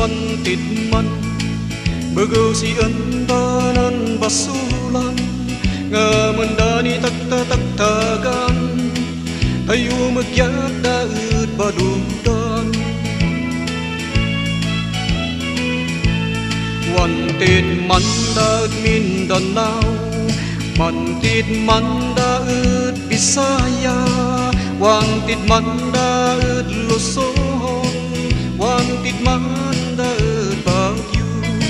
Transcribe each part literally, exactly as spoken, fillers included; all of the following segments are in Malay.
man tit man Begaw si andanan basulan Nga mendani takta-taktagan Tayo magyat daet badudan Wanted man daet Mindanao Wanted man daet Bisaya Wanted man daet Luzon Wanted man daet Baguio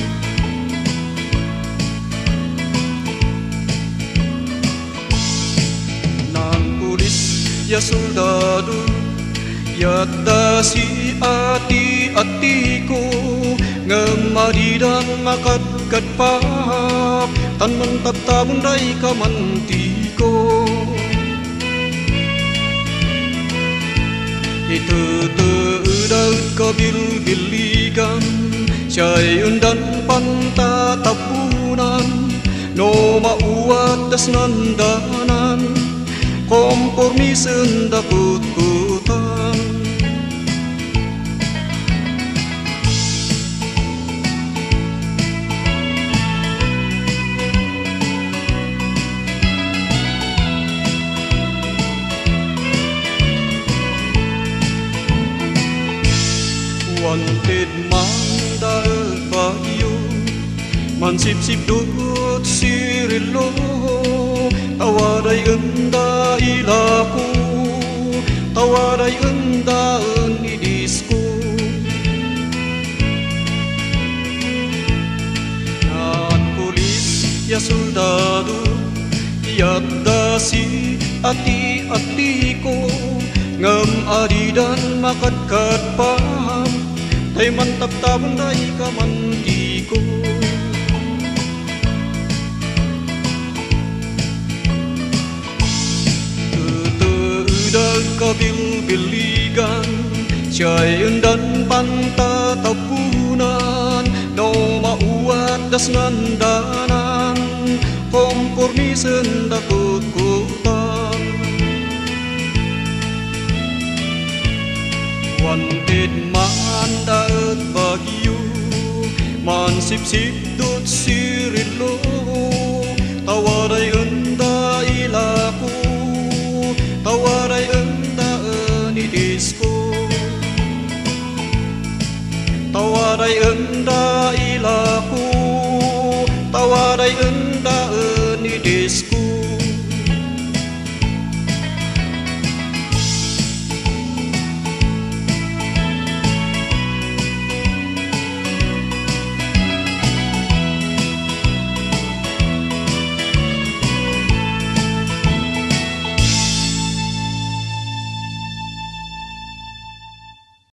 Nang pulis ya soldado Yadda si ati-ati ko Ngamadidan makatkat-pap Tan mentattabun day kamantiko Itutudaut kabil-biligan Siya'y undan pantatapunan No mauat das nandanan Kompormisen dakut-kutan Wanted man daet Baguio Man sip-sip dut sirilo Tawaday enda ilaku Tawaday enda idisku At pulis ya soldado Yadda si ati-ati ko Ngam adidan makatkat paham Tay mantap-tabon day kamantiko Tutudag kabil-biligan Siya'y undan pantatapunan No mauat das nandanan Kompormisen dakut-kutan Wanted man daet Baguio Man sip-sip dut sirilo Tawaday enda ilaku Tawaday enda idisco Tawaday enda